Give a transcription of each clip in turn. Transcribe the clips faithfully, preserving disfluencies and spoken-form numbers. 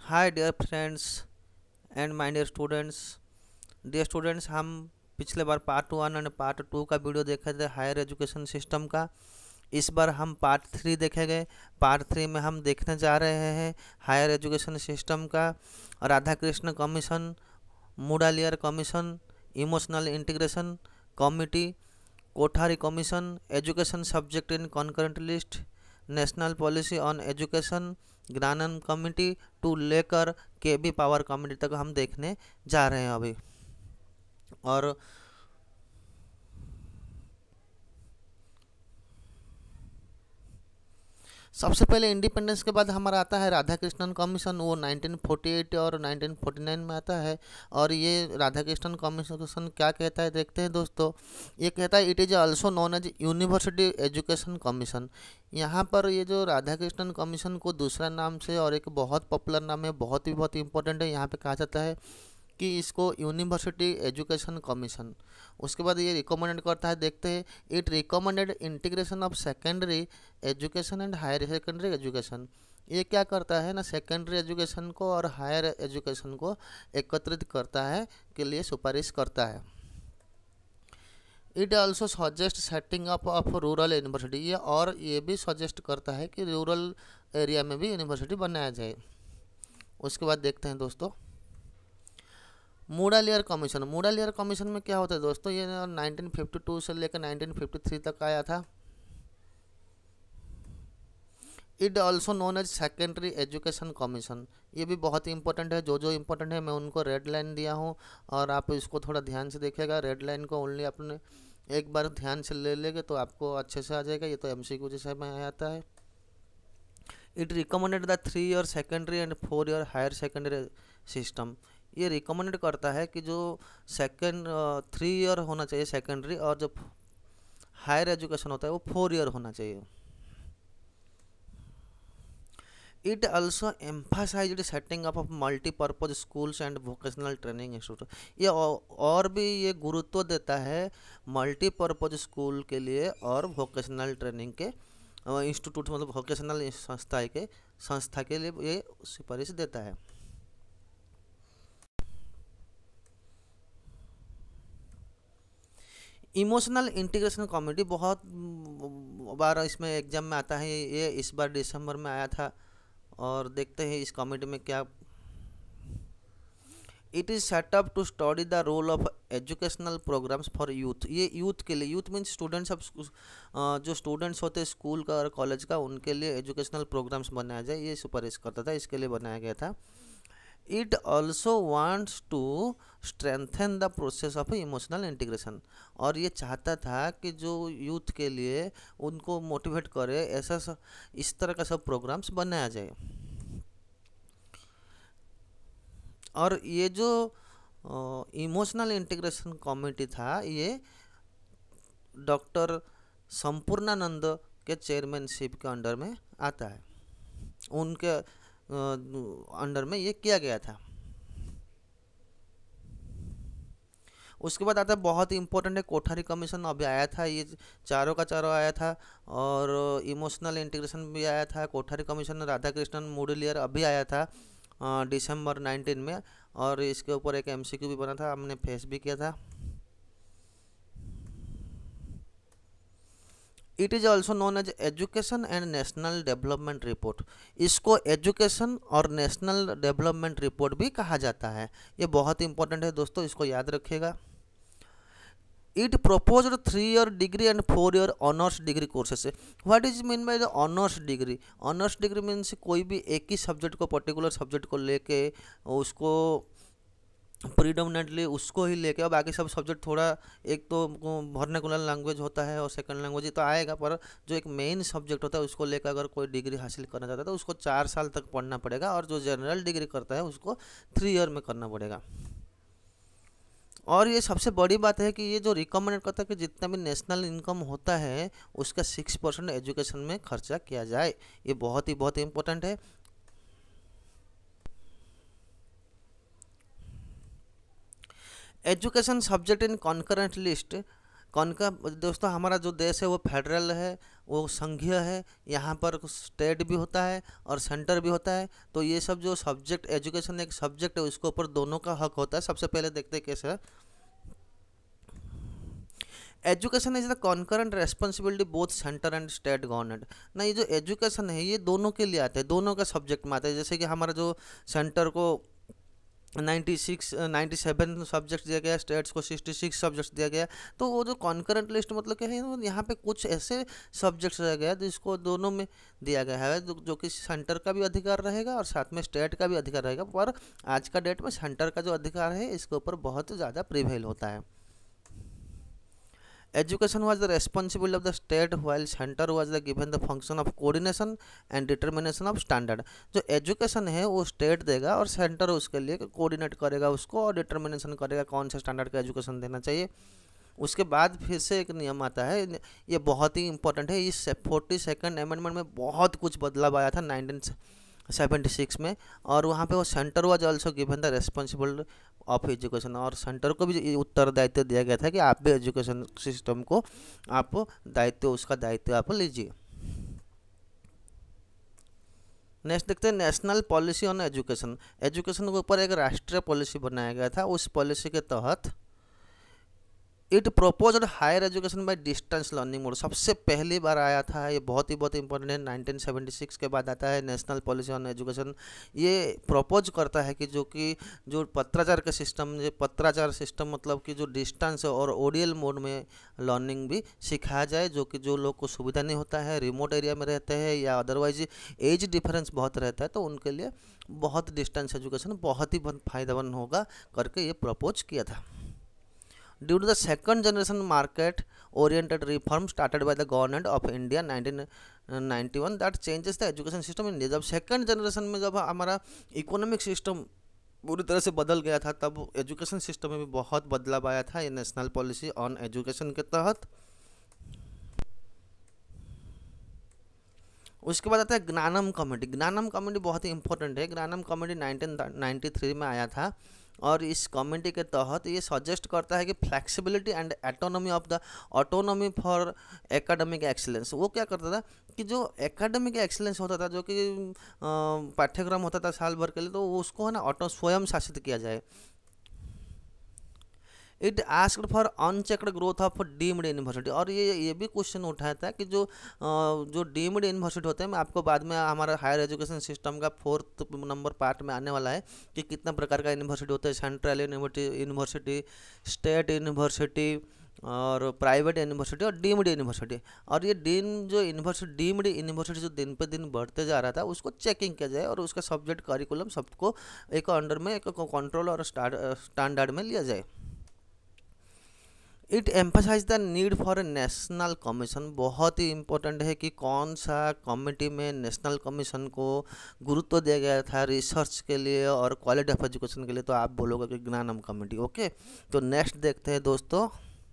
Hi dear friends and my dear students. Dear students, हम पिछले बार part one and part two का video देखे थे हायर एजुकेशन सिस्टम का। इस बार हम पार्ट थ्री देखेंगे। पार्ट थ्री में हम देखने जा रहे हैं हायर एजुकेशन सिस्टम का Radha Krishna commission, Mudaliar commission, emotional integration committee, Kothari commission, education subject in concurrent list, national policy on education, ग्रानन कमिटी टू लेकर के बी पावर कमिटी तक हम देखने जा रहे हैं अभी। और सबसे पहले इंडिपेंडेंस के बाद हमारा आता है राधा कृष्णन कमीशन। वो नाइनटीन फोर्टी एट और नाइनटीन फोर्टी नाइन में आता है। और ये राधा कृष्णन कमीशन क्या कहता है देखते हैं दोस्तों। ये कहता है it is also known as university education commission. यहाँ पर ये जो राधा कृष्णन कमीशन को दूसरा नाम से और एक बहुत पॉपुलर नाम है, बहुत ही बहुत इंपॉर्टेंट है, यहाँ पे कहा जाता है कि इसको यूनिवर्सिटी एजुकेशन कमीशन। उसके बाद ये रिकमेंडेड करता है, देखते हैं, it recommended integration of secondary education and higher secondary education. ये क्या करता है ना, सेकेंडरी एजुकेशन को और हायर एजुकेशन को एकत्रित करता है के लिए सिफारिश करता है। It also suggest setting up of rural university. ये और ये भी सजेस्ट करता है कि रूरल एरिया में भी यूनिवर्सिटी बनाया जाए। उसके बाद देखते हैं दोस्तों मुडालियर कमीशन। मुडालियर कमीशन में क्या होता है दोस्तों, ये नाइनटीन फिफ्टी टू से लेकर नाइनटीन फिफ्टी थ्री तक आया था। It also known as secondary education commission. ये भी बहुत ही इंपॉर्टेंट है। जो जो इंपॉर्टेंट है मैं उनको रेड लाइन दिया हूँ और आप इसको थोड़ा ध्यान से देखिएगा। रेड लाइन को ओनली आपने एक बार ध्यान से ले लेंगे तो आपको अच्छे से आ जाएगा। ये तो एमसीक्यू जैसे में आता है। It recommended the three year secondary and four year higher secondary system. ये रिकमेंडेड करता है कि जो सेकेंड थ्री ईयर होना चाहिए सेकेंडरी, और जो हायर एजुकेशन होता है वो फोर ईयर होना चाहिए। It also emphasized setting up of multipurpose schools and vocational training institute. ये और भी ये गुरुत्व देता है मल्टीपर्पज स्कूल के लिए और वोकेशनल ट्रेनिंग के इंस्टीट्यूट, मतलब वोकेशनल संस्था के संस्था के लिए ये सिफारिश देता है। इमोशनल इंटीग्रेशन कमिटी बहुत बार इसमें एग्जाम में आता है। ये इस बार दिसंबर में आया था और देखते हैं इस कमिटी में क्या। It is set up to study the role of educational programs for youth. ये यूथ के लिए, यूथ मीन्स स्टूडेंट्स ऑफ जो स्टूडेंट्स होते हैं स्कूल का और कॉलेज का, उनके लिए एजुकेशनल प्रोग्राम्स बनाया जाए, ये सिफारिश करता था, इसके लिए बनाया गया था। It also wants to strengthen the process of emotional integration. और ये चाहता था कि जो यूथ के लिए उनको मोटिवेट करे, ऐसा सा, इस तरह का सब प्रोग्राम्स बनाया जाए। और ये जो इमोशनल इंटीग्रेशन कमेटी था, ये डॉक्टर संपूर्णानंद के चेयरमैनशिप के अंडर में आता है। उनके अंडर में ये किया गया था। उसके बाद आता है बहुत ही इंपॉर्टेंट है कोठारी कमीशन। अभी आया था, ये चारों का चारों आया था। और इमोशनल इंटीग्रेशन भी आया था। कोठारी कमीशन राधा कृष्णन मुडालियर अभी आया था दिसंबर नाइनटीन में। और इसके ऊपर एक एमसीक्यू भी बना था, हमने फेस भी किया था। It is also known as education and national development report. इसको एजुकेशन और नेशनल डेवलपमेंट रिपोर्ट भी कहा जाता है। ये बहुत इंपॉर्टेंट है दोस्तों, इसको याद रखिएगा। It proposed three year degree and four year honours degree courses. What is mean by the honours degree? Honours degree means कोई भी एक ही सब्जेक्ट को, पर्टिकुलर सब्जेक्ट को लेके उसको प्रीडोमिनेटली उसको ही लेके, और बाकी सब सब्जेक्ट थोड़ा, एक तो वर्नाकुलर लैंग्वेज होता है और सेकंड लैंग्वेज तो आएगा, पर जो एक मेन सब्जेक्ट होता है उसको लेकर अगर कोई डिग्री हासिल करना चाहता है तो उसको चार साल तक पढ़ना पड़ेगा। और जो जनरल डिग्री करता है उसको थ्री ईयर में करना पड़ेगा। और ये सबसे बड़ी बात है कि ये जो रिकमेंड करता है कि जितना भी नेशनल इनकम होता है उसका सिक्स परसेंट एजुकेशन में खर्चा किया जाए। ये बहुत ही बहुत इंपॉर्टेंट है। Education subject in concurrent list कौन का दोस्तों, हमारा जो देश है वो फेडरल है, वो संघीय है, यहाँ पर स्टेट भी होता है और सेंटर भी होता है। तो ये सब जो सब्जेक्ट, एजुकेशन एक सब्जेक्ट है, उसके ऊपर दोनों का हक होता है। सबसे पहले देखते हैं कैसे है। Education is the concurrent responsibility both centre and state government. ना ये जो एजुकेशन है ये दोनों के लिए आता है, दोनों का सब्जेक्ट में आता है। जैसे कि हमारा जो सेंटर को ninety six ninety seven subjects दिया गया, स्टेट्स को सिक्सटी सिक्स सब्जेक्ट्स दिया गया। तो वो जो कॉन्करेंट लिस्ट मतलब क्या है, यहाँ पे कुछ ऐसे सब्जेक्ट्स रह गया जिसको दोनों में दिया गया है, जो, जो कि सेंटर का भी अधिकार रहेगा और साथ में स्टेट का भी अधिकार रहेगा। पर आज का डेट में सेंटर का जो अधिकार है इसके ऊपर बहुत ज़्यादा प्रिवेल होता है। Education was the responsibility of the state while center was the given the function of coordination and determination of standard। जो एजुकेशन है वो स्टेट देगा और सेंटर उसके लिए कोऑर्डिनेट करेगा उसको और डिटर्मिनेशन करेगा कौन से स्टैंडर्ड का एजुकेशन देना चाहिए। उसके बाद फिर से एक नियम आता है, ये बहुत ही इंपॉर्टेंट है। इस फोर्टी सेकेंड अमेंडमेंट में बहुत कुछ बदलाव आया था नाइनटीन सेवेंटी सिक्स में, और वहाँ पे वो centre was also given the responsible of education, और सेंटर को भी उत्तरदायित्व दिया गया था कि आप भी एजुकेशन सिस्टम को आप दायित्व, उसका दायित्व आप लीजिए। नेक्स्ट देखते हैं national policy on education. Education के ऊपर एक राष्ट्रीय पॉलिसी बनाया गया था। उस पॉलिसी के तहत it proposed higher education by distance learning mode. सबसे पहली बार आया था, ये बहुत ही बहुत इंपॉर्टेंट है। नाइनटीन सेवेंटी सिक्स के बाद आता है नेशनल पॉलिसी ऑन एजुकेशन। ये प्रपोज करता है कि जो कि जो पत्राचार के सिस्टम, जो पत्राचार सिस्टम मतलब कि जो डिस्टेंस और ओडीएल मोड में लर्निंग भी सिखाया जाए, जो कि जो लोग को सुविधा नहीं होता है, रिमोट एरिया में रहते हैं या अदरवाइज एज डिफरेंस बहुत रहता है, तो उनके लिए बहुत डिस्टेंस एजुकेशन बहुत ही बहुत फायदेमंद होगा करके ये प्रपोज किया था। Due to the second generation market oriented reform started by the government of India nineteen ninety one that changes the education system in India। जब सेकंड जनरेशन में जब हमारा इकोनॉमिक सिस्टम पूरी तरह से बदल गया था, तब एजुकेशन सिस्टम में भी बहुत बदलाव आया था ये नेशनल पॉलिसी ऑन एजुकेशन के तहत। उसके बाद आता है ज्ञानम कमेटी। ज्ञानम कमेटी बहुत ही इंपॉर्टेंट है। ज्ञानम कमेटी नाइनटीन नाइंटी थ्री में आया था, और इस कमेटी के तहत ये सजेस्ट करता है कि flexibility and autonomy of the autonomy for academic excellence. वो क्या करता था कि जो एकेडमिक एक्सीलेंस होता था, जो कि पाठ्यक्रम होता था साल भर के लिए, तो उसको है ना ऑटो स्वयं शासित किया जाए। It asked for unchecked growth of deemed university. और ये ये भी क्वेश्चन उठाया था कि जो जो डीम्ड यूनिवर्सिटी होते हैं, मैं आपको बाद में हमारा हायर एजुकेशन सिस्टम का फोर्थ नंबर पार्ट में आने वाला है कि कितना प्रकार का यूनिवर्सिटी होता है, सेंट्रल यूनिवर्सिटी, स्टेट यूनिवर्सिटी और प्राइवेट यूनिवर्सिटी और डीम्ड यूनिवर्सिटी। और ये डीम जो यूनिवर्सिटी डीम्ड यूनिवर्सिटी जो दिन पे दिन बढ़ते जा रहा था, उसको चेकिंग किया जाए और उसका सब्जेक्ट करिकुलम सबको एक अंडर में एक कंट्रोल और स्टैंडर्ड में लिया जाए। It emphasize the need for a national commission. बहुत ही इंपॉर्टेंट है कि कौन सा कमेटी में नेशनल कमीशन को गुरुत्व दिया गया था रिसर्च के लिए और क्वालिटी ऑफ एजुकेशन के लिए, तो आप बोलोगे कि ज्ञानम कमेटी। ओके, तो नेक्स्ट देखते हैं दोस्तों,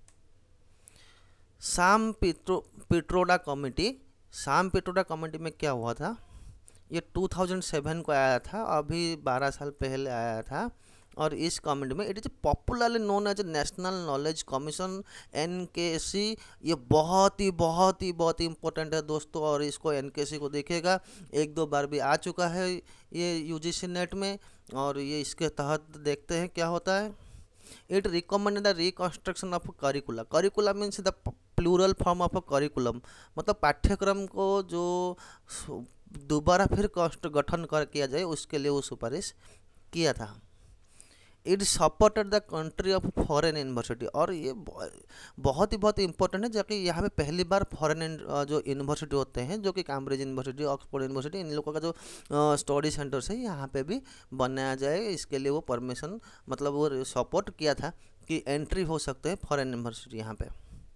साम पिट्रो पिट्रोडा कमेटी। साम पिट्रोडा कमेटी में क्या हुआ था, ये टू थाउजेंड सेवन को आया था, अभी बारह साल पहले आया था। और इस कमेटी में it is popularly known as national knowledge commission, N K C. ये बहुत ही बहुत ही बहुत ही इंपॉर्टेंट है दोस्तों, और इसको एन के सी को देखिएगा, एक दो बार भी आ चुका है ये यूजीसी नेट में। और ये इसके तहत देखते हैं क्या होता है। It recommend the reconstruction of curricula. Curricula means the plural form of a curriculum, मतलब पाठ्यक्रम को जो दोबारा फिर गठन कर किया जाए, उसके लिए वो सिफारिश किया था। It supported the country of foreign university. और ये बहुत ही बहुत इंपॉर्टेंट है, जबकि यहाँ पे पहली बार फॉरेन जो यूनिवर्सिटी होते हैं, जो कि कैम्ब्रिज यूनिवर्सिटी, ऑक्सफोर्ड यूनिवर्सिटी, इन लोगों का जो स्टडी सेंटर्स है यहाँ पे भी बनाया जाए। इसके लिए वो परमिशन मतलब वो सपोर्ट किया था कि एंट्री हो सकते हैं फॉरेन यूनिवर्सिटी यहाँ पे।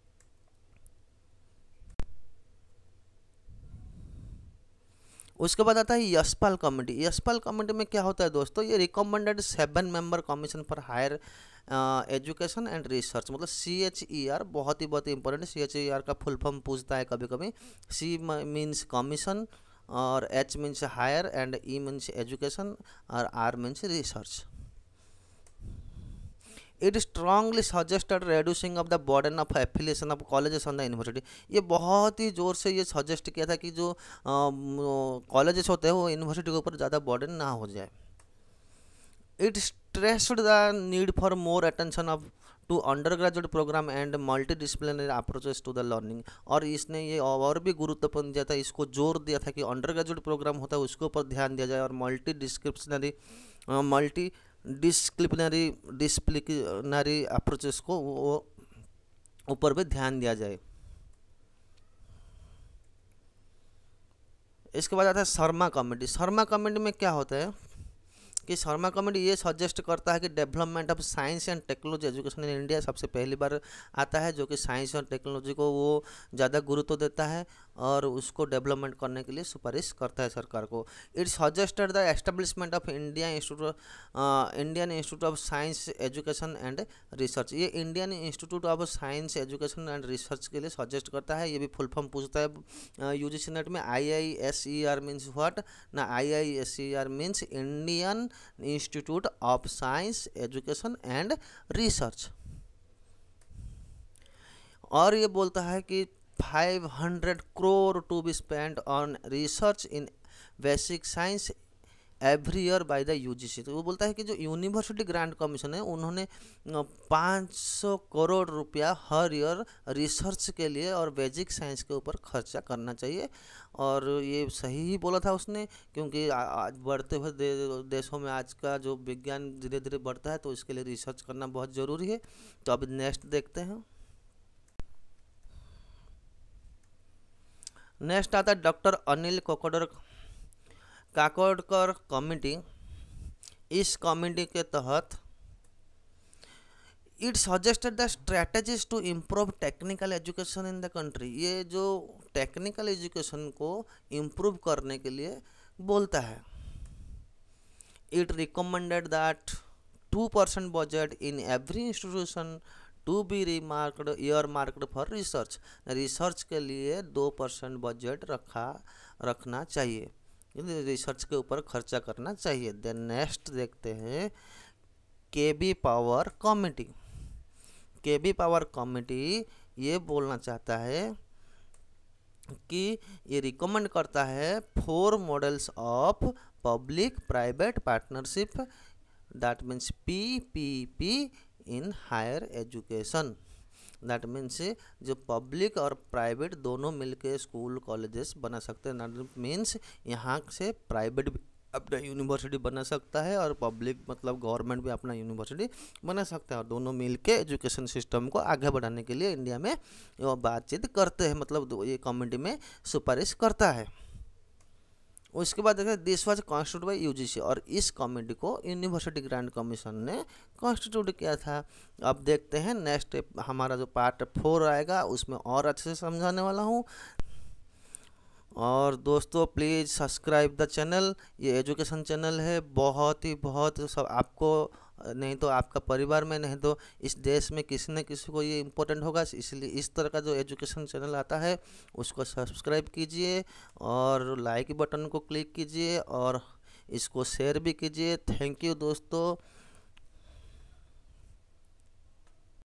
उसके बाद आता है यशपाल कमेटी। यशपाल कमेटी में क्या होता है दोस्तों, ये recommended seven member commission for higher education and research, मतलब सी एच ई आर। बहुत ही बहुत ही इंपॉर्टेंट है, सी एच ई आर का फुल फॉर्म पूछता है कभी कभी। सी मीन्स कमीशन और H means higher and E means education और R means research. It strongly suggested reducing of the burden of affiliation of colleges on the university. ये बहुत ही ज़ोर से ये सजेस्ट किया था कि जो कॉलेजेस होते हैं वो यूनिवर्सिटी के ऊपर ज़्यादा बर्डन ना हो जाए। It stressed the need for more attention of to undergraduate program and multidisciplinary approaches to the learning. और इसने ये और भी गुरुत्वपूर्ण दिया था, इसको जोर दिया था कि अंडर ग्रेजुएट प्रोग्राम होता है उसके ऊपर ध्यान दिया जाए और multi disciplinary multi disciplinary disciplinary approaches को वो ऊपर भी ध्यान दिया जाए। इसके बाद आता है शर्मा कमेटी। शर्मा कमेटी में क्या होता है कि शर्मा कमेटी ये सजेस्ट करता है कि development of science and technology education in India सबसे पहली बार आता है, जो कि साइंस और टेक्नोलॉजी को वो ज़्यादा गुरुत्व देता है और उसको डेवलपमेंट करने के लिए सिफारिश करता है सरकार को। It suggested the establishment of India institute Indian institute of science education and research. ये Indian institute of science education and research के लिए सजेस्ट करता है। ये भी फुल फॉर्म पूछता है यूजीसी नेट में। I I S E R means what ना, I I S E R means Indian institute of science education and research. और ये बोलता है कि five hundred crore to be spend on research in basic science every year by the UGC. तो वो बोलता है कि जो यूनिवर्सिटी ग्रांट कमीशन है उन्होंने पाँच सौ करोड़ रुपया हर ईयर रिसर्च के लिए और बेसिक साइंस के ऊपर खर्चा करना चाहिए। और ये सही ही बोला था उसने, क्योंकि आज बढ़ते हुए दे, देशों में आज का जो विज्ञान धीरे धीरे बढ़ता है तो इसके लिए रिसर्च करना बहुत ज़रूरी है। तो अभी नेक्स्ट देखते हैं। नेक्स्ट आता है डॉक्टर अनिल कोकोडर काकोडकर कमेटी। इस कमेटी के तहत it suggested the strategies to improve technical education in the country. ये जो टेक्निकल एजुकेशन को इम्प्रूव करने के लिए बोलता है। It recommended that two percent budget in every institution to be remarked earmarked for research. Research के लिए दो परसेंट बजट रखा रखना चाहिए, रिसर्च के ऊपर खर्चा करना चाहिए। देन नेक्स्ट देखते हैं के बी पावर कमेटी। के बी पावर कमेटी ये बोलना चाहता है कि ये रिकमेंड करता है four models of public private partnership, that means P P P in higher education. That means जो पब्लिक और प्राइवेट दोनों मिलके स्कूल कॉलेजेस बना सकते हैं। दैट मीन्स यहाँ से प्राइवेट भी अपना यूनिवर्सिटी बना सकता है और पब्लिक मतलब गवर्नमेंट भी अपना यूनिवर्सिटी बना सकता है, और दोनों मिलके एजुकेशन सिस्टम को आगे बढ़ाने के लिए इंडिया में वो बातचीत करते हैं, मतलब ये कमेटी में सिफारिश करता है। उसके बाद देखें this was constitute by UGC, और इस कमेटी को यूनिवर्सिटी ग्रांट कमीशन ने कॉन्स्टिट्यूट किया था। अब देखते हैं नेक्स्ट हमारा जो पार्ट फोर आएगा उसमें और अच्छे से समझाने वाला हूँ। और दोस्तों प्लीज़ सब्सक्राइब द चैनल, ये एजुकेशन चैनल है, बहुत ही बहुत सब आपको नहीं तो आपका परिवार में नहीं तो इस देश में किसी न किसी को ये इम्पोर्टेंट होगा, इसलिए इस तरह का जो एजुकेशन चैनल आता है उसको सब्सक्राइब कीजिए और लाइक बटन को क्लिक कीजिए और इसको शेयर भी कीजिए। थैंक यू दोस्तों।